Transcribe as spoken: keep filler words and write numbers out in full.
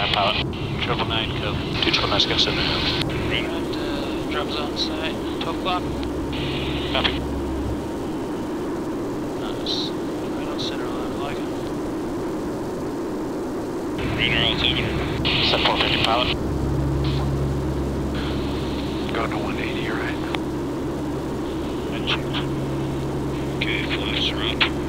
pilot. Triple nine, code. Two triple nine, skip seven. And uh, drop zone site, twelve o'clock. Copy. Nice. Right on center line, I like it. Radar altimeter. Sept four fifty, pilot. Go to one eighty, right? And checked. Okay, flaps are up.